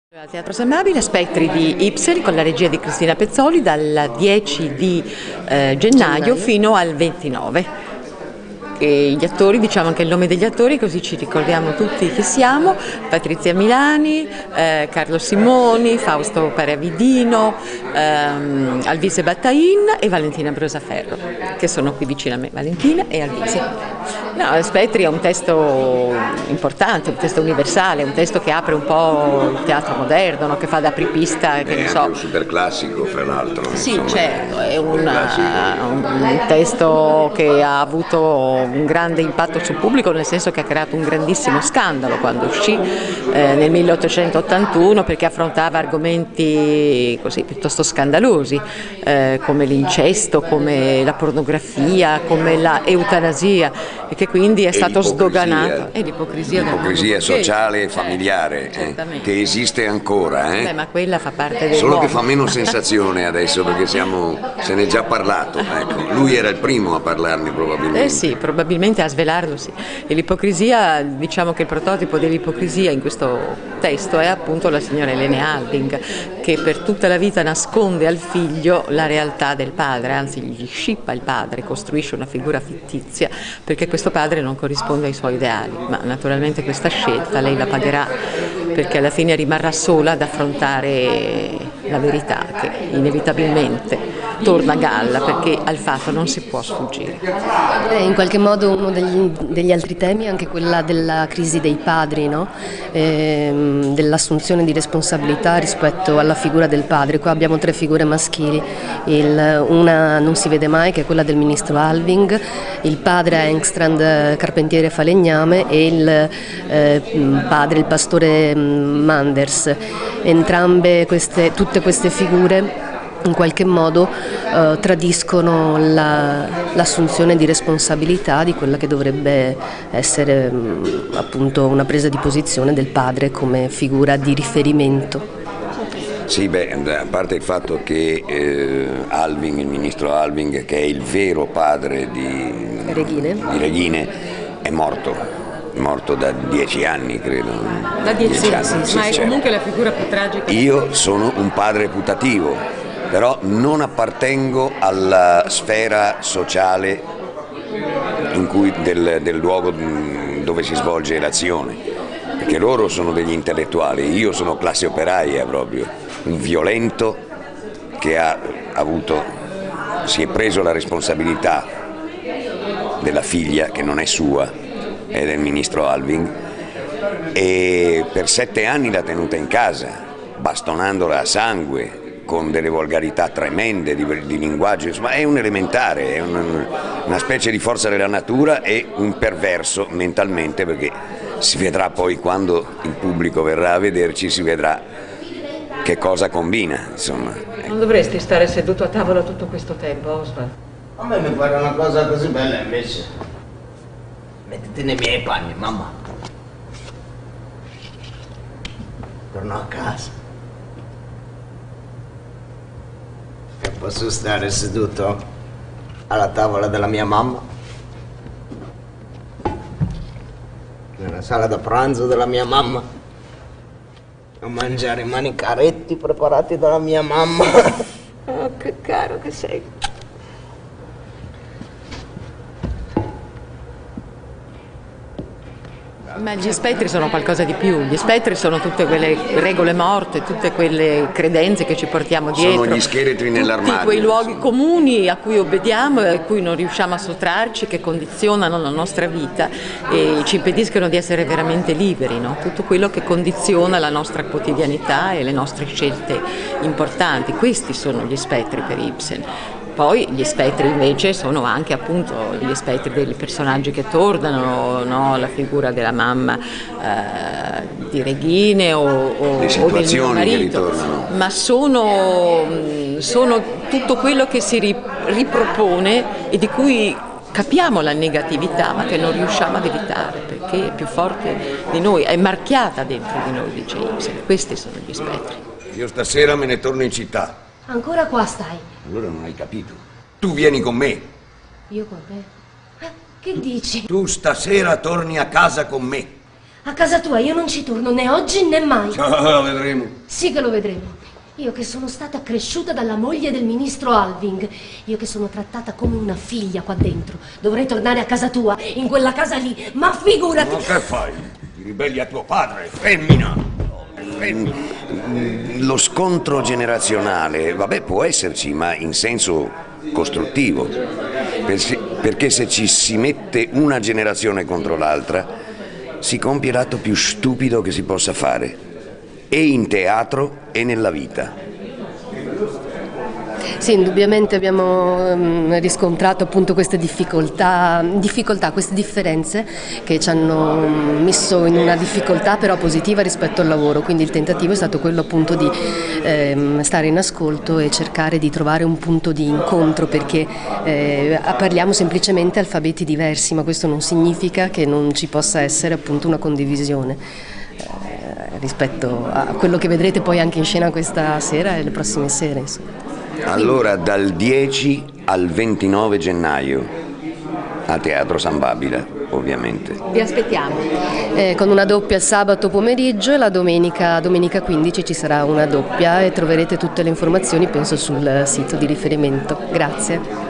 Al Teatro San Mabile, Spettri di Ibsen con la regia di Cristina Pezzoli dal 10 di gennaio fino al 29. E gli attori, diciamo anche il nome degli attori così ci ricordiamo tutti chi siamo: Patrizia Milani, Carlo Simoni, Fausto Paravidino, Alvise Battain e Valentina Brusaferro, che sono qui vicino a me. Valentina e Alvise. No, Spettri è un testo importante, un testo universale, un testo che apre un po' il teatro moderno, no? Che fa da apripista, che è ne so. anche un super classico, fra l'altro. Sì, insomma, certo, è un testo che ha avuto un grande impatto sul pubblico, nel senso che ha creato un grandissimo scandalo quando uscì nel 1881, perché affrontava argomenti così piuttosto scandalosi, come l'incesto, come la pornografia, come la eutanasia, e che quindi è stato sdoganato. E l'ipocrisia sociale e familiare, che esiste ancora. Beh, ma quella fa parte del Solo mondo. che fa meno sensazione adesso, perché se ne è già parlato. Ecco. Lui era il primo a parlarne probabilmente. Sì, probabilmente a svelarlo, sì. E l'ipocrisia, diciamo che il prototipo dell'ipocrisia in questo testo è appunto la signora Elena Alving, che per tutta la vita nasconde al figlio la realtà del padre, anzi gli scippa il padre, costruisce una figura fittizia perché questo padre non corrisponde ai suoi ideali, ma naturalmente questa scelta lei la pagherà, perché alla fine rimarrà sola ad affrontare la verità che inevitabilmente torna a galla, perché al fatto non si può sfuggire. In qualche modo uno degli altri temi è anche quella della crisi dei padri, no? Dell'assunzione di responsabilità rispetto alla figura del padre. Qua abbiamo tre figure maschili, una non si vede mai, che è quella del ministro Alving, il padre Engstrand, carpentiere falegname, e il padre, il pastore Manders. Entrambe tutte queste figure in qualche modo tradiscono l'assunzione di responsabilità di quella che dovrebbe essere appunto una presa di posizione del padre come figura di riferimento. Sì, a parte il fatto che Alving, il ministro Alving, che è il vero padre di Reghine, è morto da 10 anni, credo. Da 10 anni, sì, ma è certo. comunque la figura più tragica. Io sono un padre putativo, però non appartengo alla sfera sociale del luogo dove si svolge l'azione, perché loro sono degli intellettuali, io sono classe operaia proprio, un violento che si è preso la responsabilità della figlia, che non è sua, è del ministro Alving, e per 7 anni l'ha tenuta in casa, bastonandola a sangue, con delle volgarità tremende di linguaggio. Insomma, è un elementare, è una specie di forza della natura e un perverso mentalmente, perché si vedrà poi quando il pubblico verrà a vederci, si vedrà che cosa combina, insomma. Non dovresti stare seduto a tavola tutto questo tempo, Oswald? A me mi pare una cosa così bella invece. Mettiti nei miei panni, mamma. Torno a casa. E posso stare seduto alla tavola della mia mamma, nella sala da pranzo della mia mamma, a mangiare i manicaretti preparati dalla mia mamma. Oh, che caro che sei. Ma gli spettri sono qualcosa di più, gli spettri sono tutte quelle regole morte, tutte quelle credenze che ci portiamo dietro. Sono gli scheletri nell'armadio. Tutti quei luoghi comuni a cui obbediamo e a cui non riusciamo a sottrarci, che condizionano la nostra vita e ci impediscono di essere veramente liberi, no? Tutto quello che condiziona la nostra quotidianità e le nostre scelte importanti. Questi sono gli spettri per Ibsen. Poi gli spettri invece sono anche appunto gli spettri dei personaggi che tornano, no? La figura della mamma di Reghine o del mio marito, ma sono tutto quello che si ripropone e di cui capiamo la negatività ma che non riusciamo ad evitare perché è più forte di noi, è marchiata dentro di noi, dice Ibsen. Questi sono gli spettri. Io stasera me ne torno in città. Ancora qua stai? Allora non hai capito. Tu vieni con me. Io con te? Che dici? Tu stasera torni a casa con me. A casa tua io non ci torno né oggi né mai. Lo vedremo. Sì che lo vedremo. Io che sono stata cresciuta dalla moglie del ministro Alving, io che sono trattata come una figlia qua dentro, dovrei tornare a casa tua, in quella casa lì, ma figurati! Ma che fai? Ti ribelli a tuo padre, femmina! Lo scontro generazionale, vabbè, può esserci, ma in senso costruttivo, perché se ci si mette una generazione contro l'altra, si compie l'atto più stupido che si possa fare, e in teatro e nella vita. Sì, indubbiamente abbiamo riscontrato appunto queste difficoltà, queste differenze che ci hanno messo in una difficoltà però positiva rispetto al lavoro, quindi il tentativo è stato quello appunto di stare in ascolto e cercare di trovare un punto di incontro, perché parliamo semplicemente alfabeti diversi, ma questo non significa che non ci possa essere appunto una condivisione rispetto a quello che vedrete poi anche in scena questa sera e le prossime sere, insomma. Allora, dal 10 al 29 gennaio a Teatro San Babila, ovviamente. Vi aspettiamo. Con una doppia il sabato pomeriggio e la domenica 15 ci sarà una doppia e troverete tutte le informazioni penso sul sito di riferimento. Grazie.